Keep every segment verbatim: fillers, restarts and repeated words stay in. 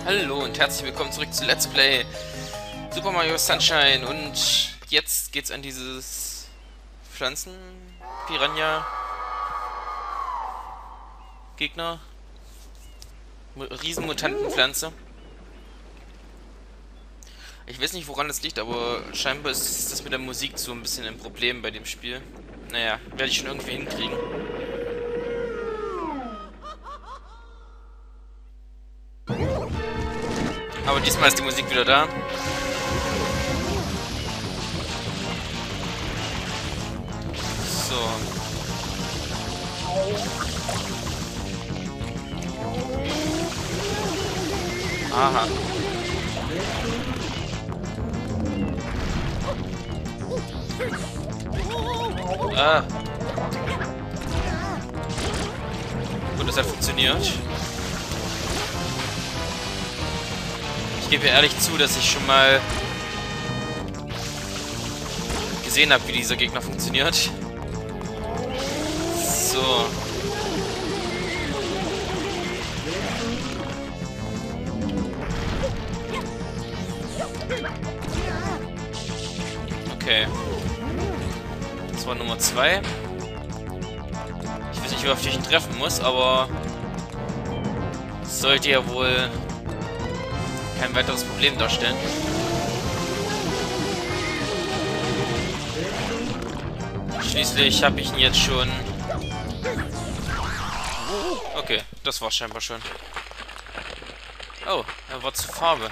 Hallo und herzlich willkommen zurück zu Let's Play Super Mario Sunshine. Und jetzt geht's an dieses Pflanzen Piranha Gegner Riesenmutantenpflanze. Ich weiß nicht, woran das liegt, aber scheinbar ist das mit der Musik so ein bisschen ein Problem bei dem Spiel. Naja, werde ich schon irgendwie hinkriegen. Aber diesmal ist die Musik wieder da. So. Aha. Ah. Gut, das hat funktioniert. Ich gebe ehrlich zu, dass ich schon mal gesehen habe, wie dieser Gegner funktioniert. So. Okay. Das war Nummer zwei. Ich weiß nicht, wie oft ich ihn treffen muss, aber sollte ja wohl kein weiteres Problem darstellen. Schließlich habe ich ihn jetzt schon... Okay, das war scheinbar schon. Oh, er war zur Farbe.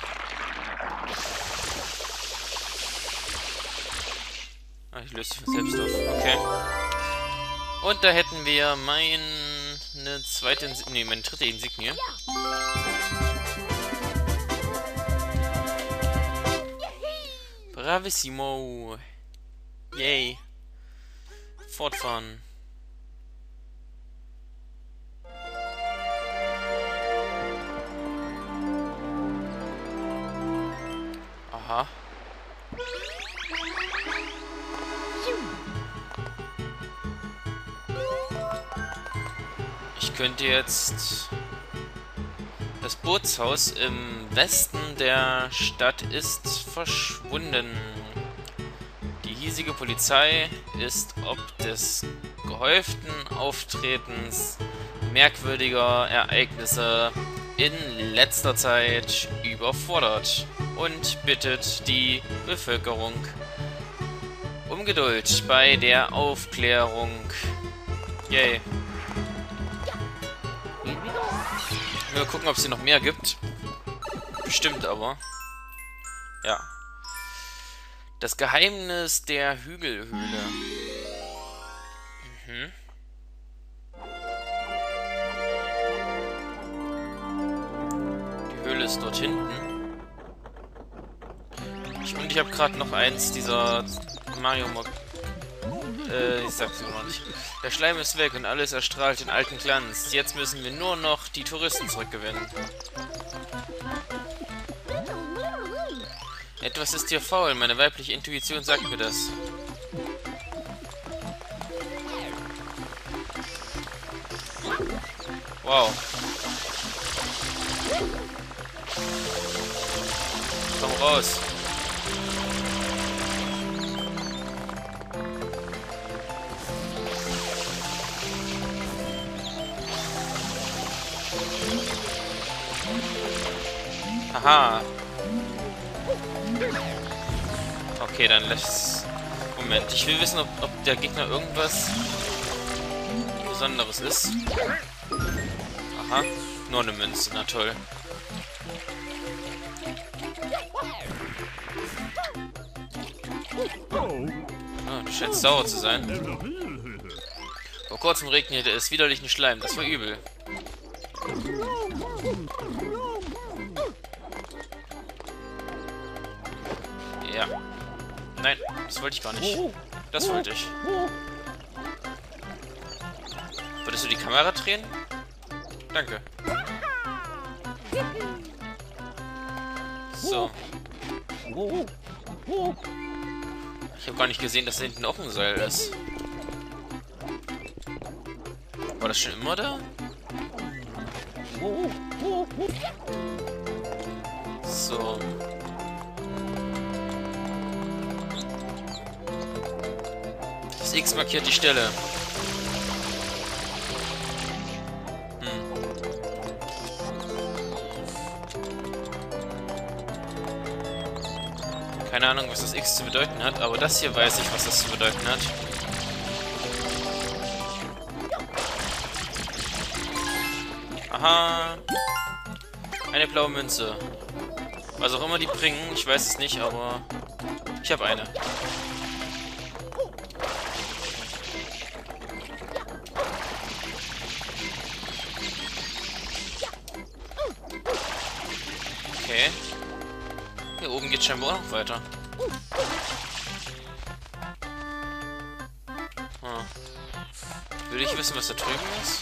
Ah, ich löse mich selbst auf. Okay. Und da hätten wir meine zweite Insignie, nee, meine dritte Insignie. Bravissimo. Yay. Fortfahren. Aha. Ich könnte jetzt... Das Bootshaus im Westen der Stadt ist verschwunden. Die hiesige Polizei ist ob des gehäuften Auftretens merkwürdiger Ereignisse in letzter Zeit überfordert und bittet die Bevölkerung um Geduld bei der Aufklärung. Yay. Mal gucken, ob es hier noch mehr gibt. Bestimmt aber. Ja. Das Geheimnis der Hügelhöhle. Mhm. Die Höhle ist dort hinten. Ich, und ich habe gerade noch eins dieser Mario Mod. Äh, ich sag's immer noch nicht. Der Schleim ist weg und alles erstrahlt den alten Glanz. Jetzt müssen wir nur noch die Touristen zurückgewinnen. Etwas ist hier faul. Meine weibliche Intuition sagt mir das. Wow. Komm raus. Aha. Okay, dann lässt... Moment, ich will wissen, ob, ob der Gegner irgendwas Besonderes ist. Aha, nur eine Münze, na toll. Ah, du scheinst sauer zu sein. Vor kurzem regnete es widerlichen Schleim, das war übel. Ja. Nein, das wollte ich gar nicht. Das wollte ich. Würdest du die Kamera drehen? Danke. So. Ich habe gar nicht gesehen, dass da hinten auch ein Seil ist. War das schon immer da? So. Das X markiert die Stelle. Keine Ahnung, was das X zu bedeuten hat, aber das hier weiß ich, was das zu bedeuten hat. Aha. Eine blaue Münze. Was auch immer die bringen, ich weiß es nicht, aber ich habe eine. Okay. Hier oben geht scheinbar auch noch weiter. Hm. Will ich wissen, was da drüben ist?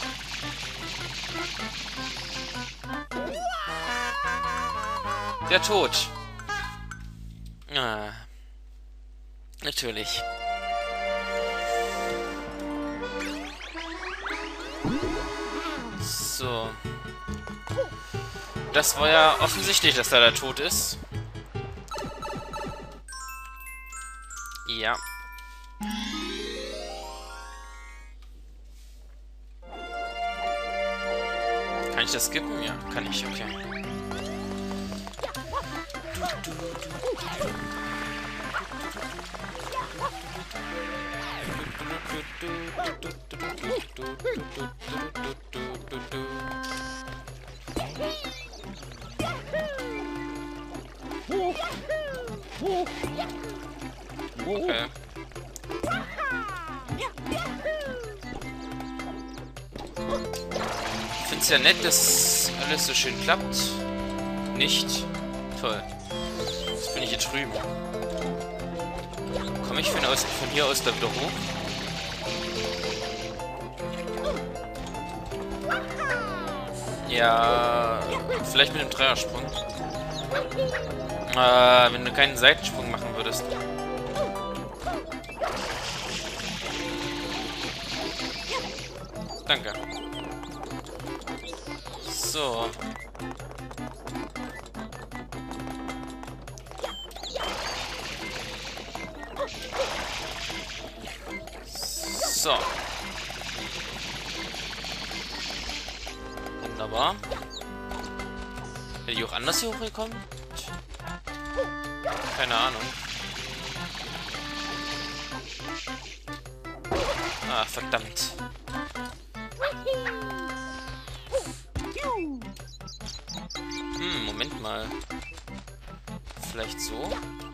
Der Tod. Ah. Natürlich. So. Das war ja offensichtlich, dass da der Tod ist. Ja. Kann ich das skippen? Ja, kann ich, okay. Okay. Ich finde es ja nett, dass alles so schön klappt. Nicht? Toll. Jetzt bin ich hier drüben. Komme ich von, aus, von hier aus da wieder hoch? Ja, vielleicht mit dem Dreiersprung. Äh, wenn du keinen Seitensprung machen würdest. Danke. So. So. Wunderbar. Hätte ich auch anders hier hochgekommen? Keine Ahnung. Ah, verdammt. Hm, Moment mal. Vielleicht so?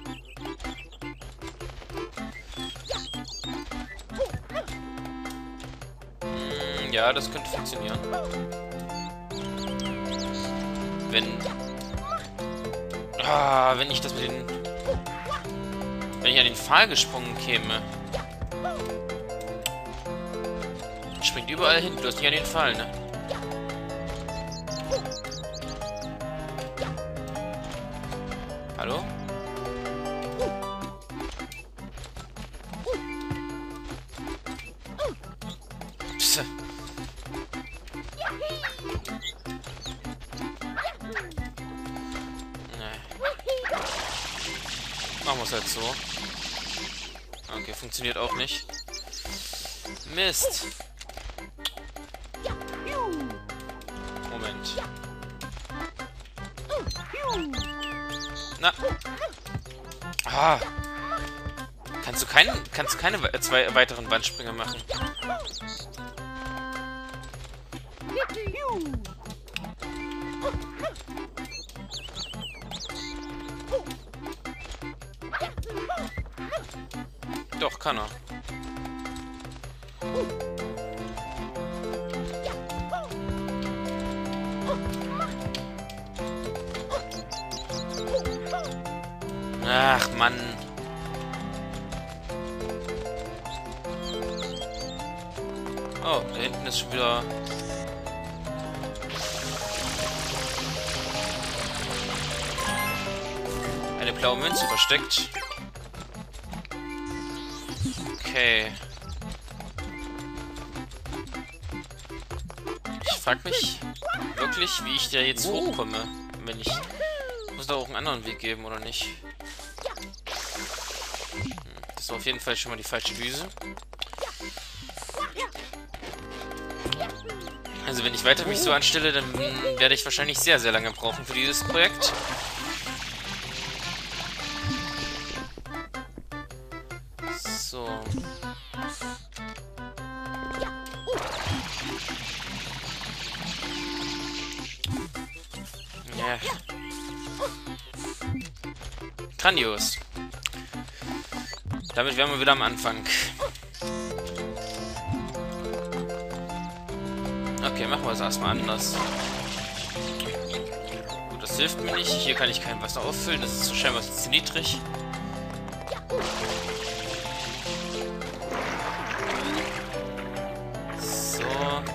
Hm, ja, das könnte funktionieren. Wenn... Ah, wenn ich das mit den... Wenn ich an den Pfahl gesprungen käme. Springt überall hin, bloß nicht an den Pfahl, ne? Hallo? Psst. Machen wir es halt so. Okay, funktioniert auch nicht. Mist. Moment. Na. Ah. Kannst du keinen, kannst du keine äh, zwei weiteren Wandsprünge machen? Doch, kann er. Ach, Mann. Oh, da hinten ist schon wieder... eine blaue Münze versteckt. Okay. Ich frag mich wirklich, wie ich da jetzt hochkomme. Wenn ich... Muss doch auch einen anderen Weg geben, oder nicht? Hm, das war auf jeden Fall schon mal die falsche Düse. Also wenn ich weiter mich so anstelle, dann mh, werde ich wahrscheinlich sehr, sehr lange brauchen für dieses Projekt. So. Ja. Grandios. Damit wären wir wieder am Anfang. Okay, machen wir es erstmal anders. Gut, das hilft mir nicht. Hier kann ich kein Wasser auffüllen. Das ist scheinbar zu niedrig. So.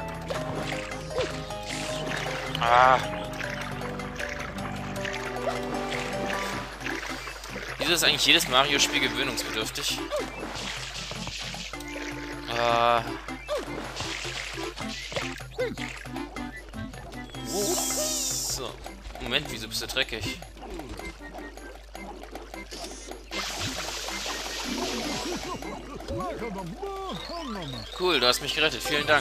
Ah. Wieso ist eigentlich jedes Mario-Spiel gewöhnungsbedürftig? Ah. So. Moment, wieso bist du dreckig? Cool, du hast mich gerettet. Vielen Dank.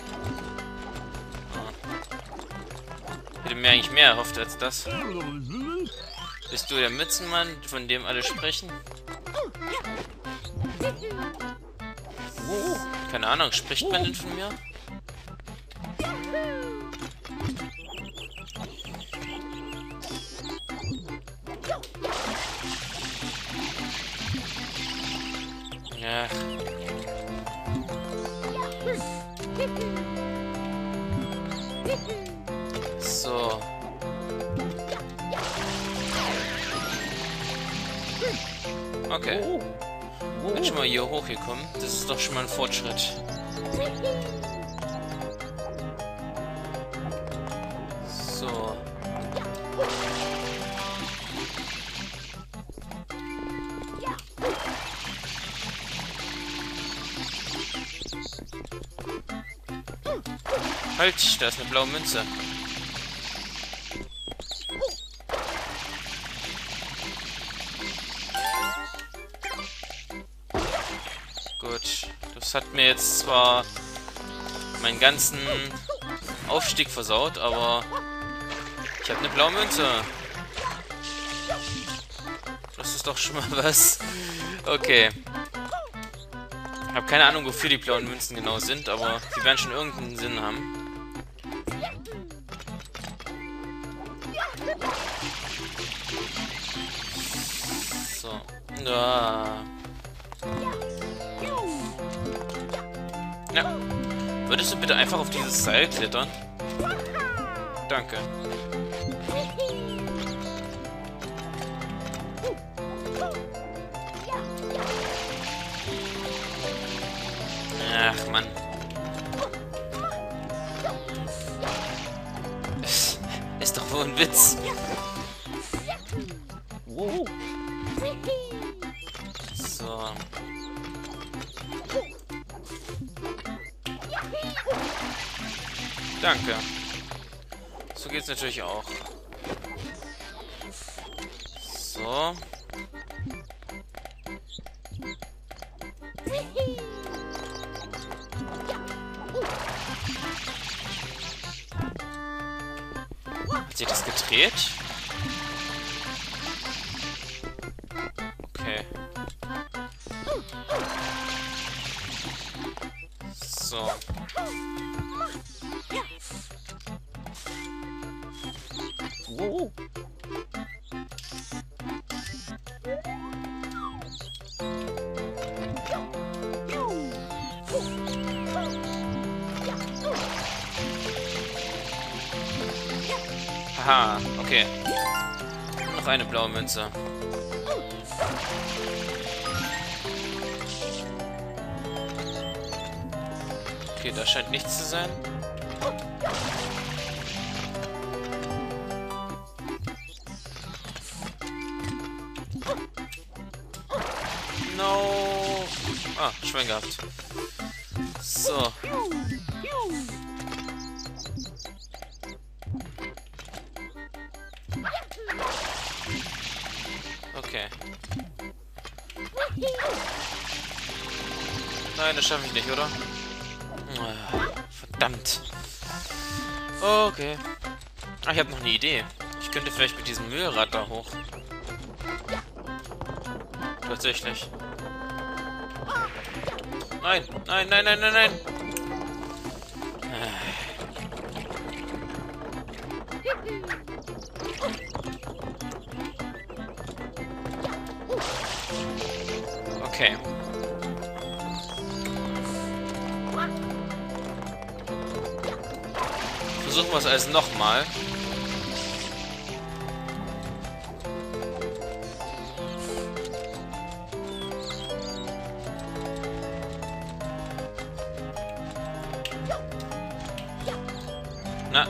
Ah. Ich hätte mir eigentlich mehr erhofft als das. Bist du der Mützenmann, von dem alle sprechen? Keine Ahnung, spricht man denn von mir? Ja. So. Okay. Bin schon mal hier hochgekommen. Das ist doch schon mal ein Fortschritt. So. Halt, da ist eine blaue Münze. Gut, das hat mir jetzt zwar meinen ganzen Aufstieg versaut, aber ich habe eine blaue Münze. Das ist doch schon mal was. Okay. Ich habe keine Ahnung, wofür die blauen Münzen genau sind, aber sie werden schon irgendeinen Sinn haben. So. Ja. Ja. Würdest du bitte einfach auf dieses Seil klettern? Danke. Ach, Mann. Ist doch wohl ein Witz. So. Danke. So geht's natürlich auch. So. Hat sich das gedreht? Okay. So. Oh. Haha, okay. Noch eine blaue Münze. Okay, da scheint nichts zu sein. No. Ah, Schwein gehabt. So. Okay. Nein, das schaffe ich nicht, oder? Verdammt. Okay. Ah, ich habe noch eine Idee. Ich könnte vielleicht mit diesem Müllrad da hoch. Tatsächlich. Nein, nein, nein, nein, nein, nein. Okay. Versuchen wir es also nochmal. Na.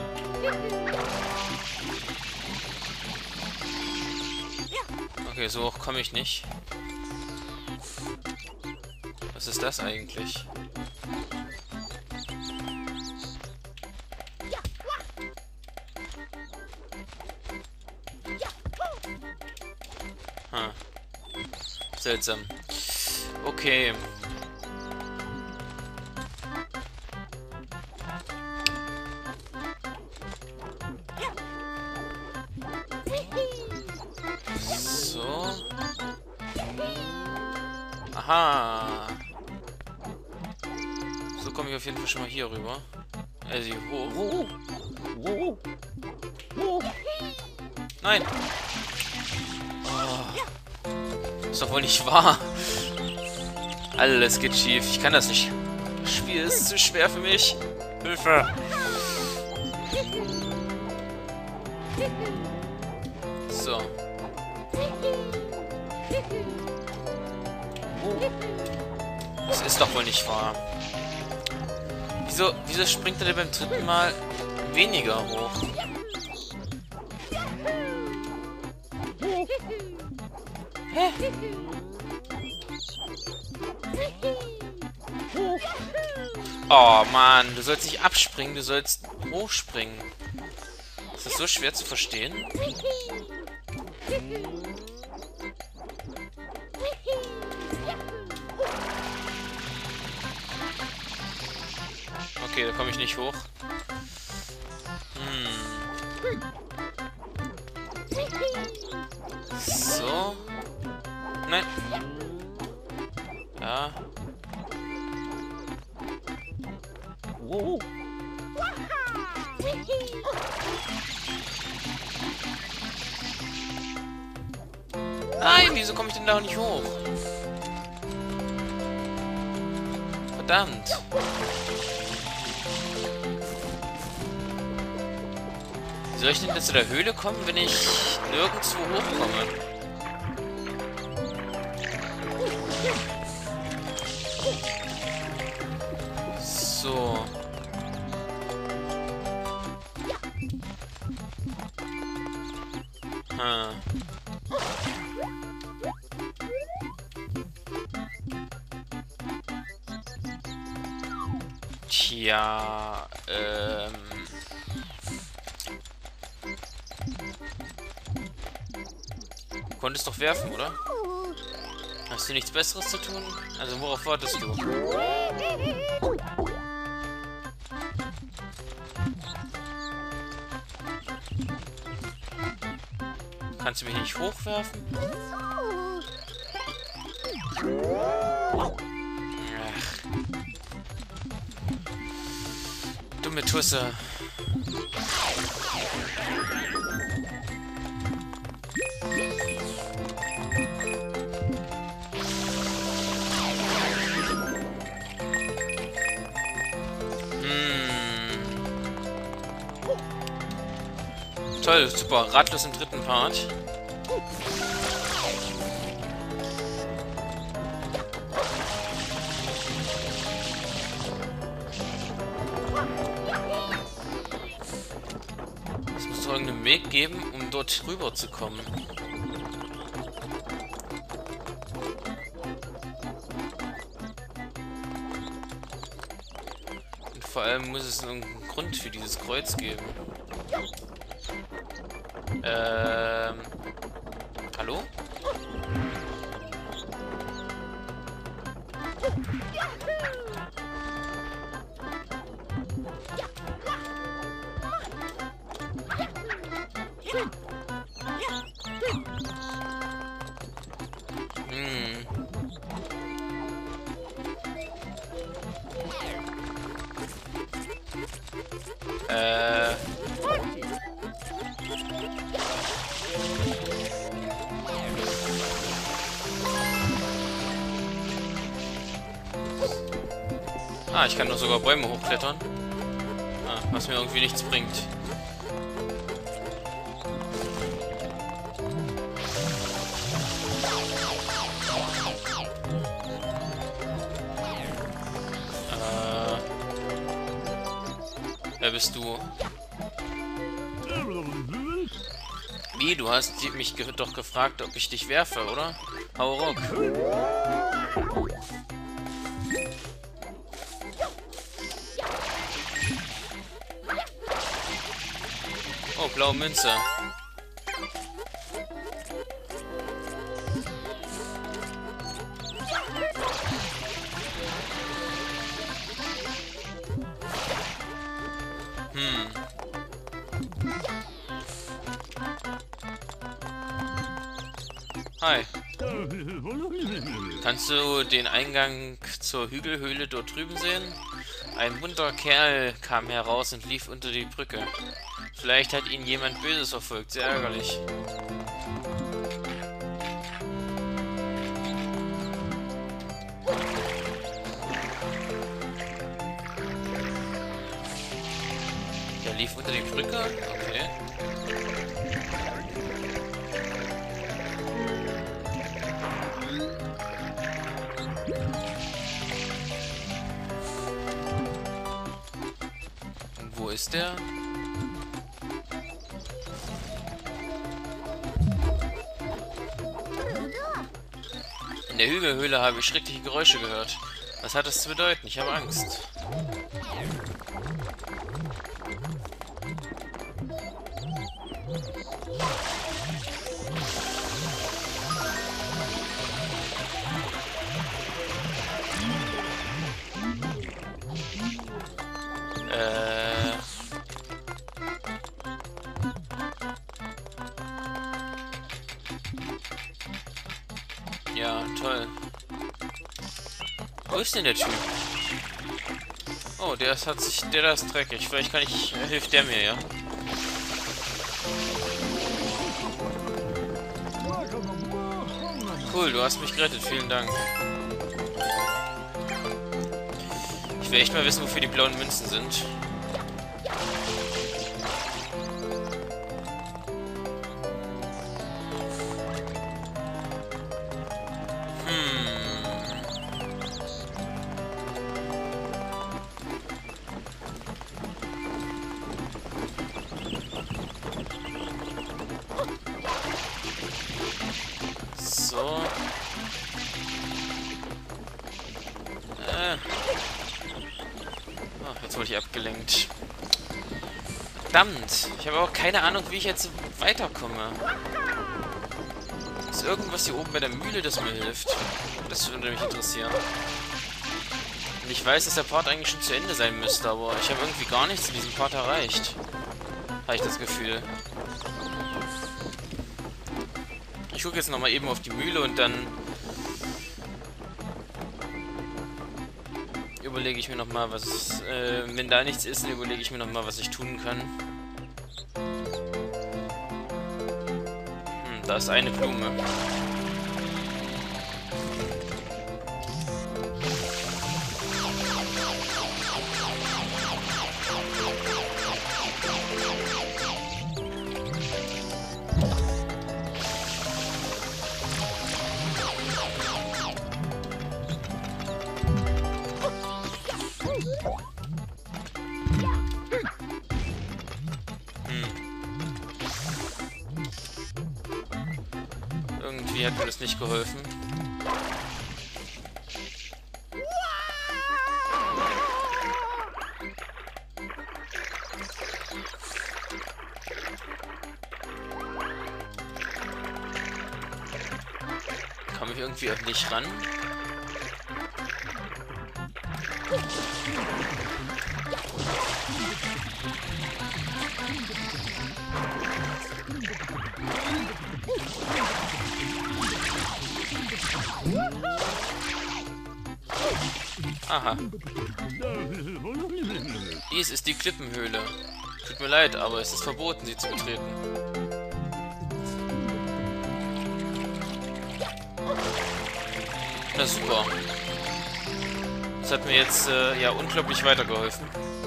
Okay, so hoch komme ich nicht. Was ist das eigentlich? Hm. Seltsam. Okay. So. Aha. So komme ich auf jeden Fall schon mal hier rüber. Also hier hoch. Nein. Oh. Ist doch wohl nicht wahr. Alles geht schief. Ich kann das nicht. Das Spiel ist zu schwer für mich. Hilfe. So. Das ist doch wohl nicht wahr. Wieso, wieso springt er denn beim dritten Mal weniger hoch? Hä? Oh Mann, du sollst nicht abspringen, du sollst hochspringen. Ist das so schwer zu verstehen? Okay, da komme ich nicht hoch. Hm. So. Nein. Ja. Wow. Nein, wieso komme ich denn da nicht hoch? Verdammt. Wie soll ich denn jetzt zu der Höhle kommen, wenn ich nirgendwo hochkomme? So. Hm. Tja, ähm... Du konntest doch werfen, oder? Hast du nichts Besseres zu tun? Also worauf wartest du? Kannst du mich nicht hochwerfen? Ach. Dumme Tusse. Toll, super. Ratlos im dritten Part. Es muss doch irgendeinen Weg geben, um dort rüber zu kommen. Und vor allem muss es irgendeinen Grund für dieses Kreuz geben. Ähm. Hallo? Ah, ich kann doch sogar Bäume hochklettern. Ah, was mir irgendwie nichts bringt. Äh, wer bist du? Wie? Du hast mich ge doch gefragt, ob ich dich werfe, oder? Hau ruck. Oh, blaue Münze. Hm. Hi. Kannst du den Eingang zur Hügelhöhle dort drüben sehen? Ein bunter Kerl kam heraus und lief unter die Brücke. Vielleicht hat ihn jemand Böses verfolgt. Sehr ärgerlich. Der lief unter die Brücke? Okay. Und wo ist der? In der Hügelhöhle habe ich schreckliche Geräusche gehört. Was hat das zu bedeuten? Ich habe Angst. Äh... Ja, toll. Wo ist denn der Typ? Oh, der ist, hat sich, der da ist dreckig. Vielleicht kann ich, äh, hilft der mir, ja? Cool, du hast mich gerettet. Vielen Dank. Ich will echt mal wissen, wofür die blauen Münzen sind. So. Äh. Oh, jetzt wurde ich abgelenkt. Verdammt. Ich habe auch keine Ahnung, wie ich jetzt weiterkomme. Ist irgendwas hier oben bei der Mühle, das mir hilft? Das würde mich interessieren. Und ich weiß, dass der Part eigentlich schon zu Ende sein müsste, aber ich habe irgendwie gar nichts in diesem Part erreicht. Habe ich das Gefühl. Ich gucke jetzt nochmal eben auf die Mühle und dann überlege ich mir nochmal, was... Äh, wenn da nichts ist, dann überlege ich mir nochmal, was ich tun kann. Hm, da ist eine Blume. Irgendwie hat mir das nicht geholfen. Komme ich irgendwie auch nicht ran? Aha. Dies ist die Klippenhöhle. Tut mir leid, aber es ist verboten, sie zu betreten. Na super. Das hat mir jetzt äh, ja unglaublich weitergeholfen.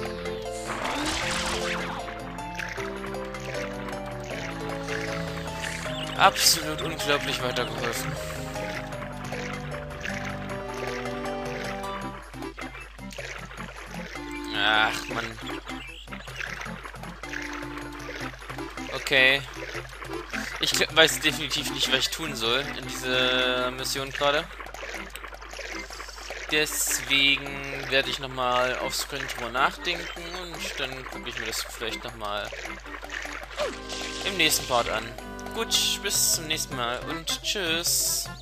Absolut unglaublich weitergeholfen. Ach, Mann. Okay. Ich weiß definitiv nicht, was ich tun soll in dieser Mission gerade. Deswegen werde ich nochmal auf Screen drüber nachdenken und dann gucke ich mir das vielleicht nochmal im nächsten Part an. Gut, bis zum nächsten Mal und tschüss.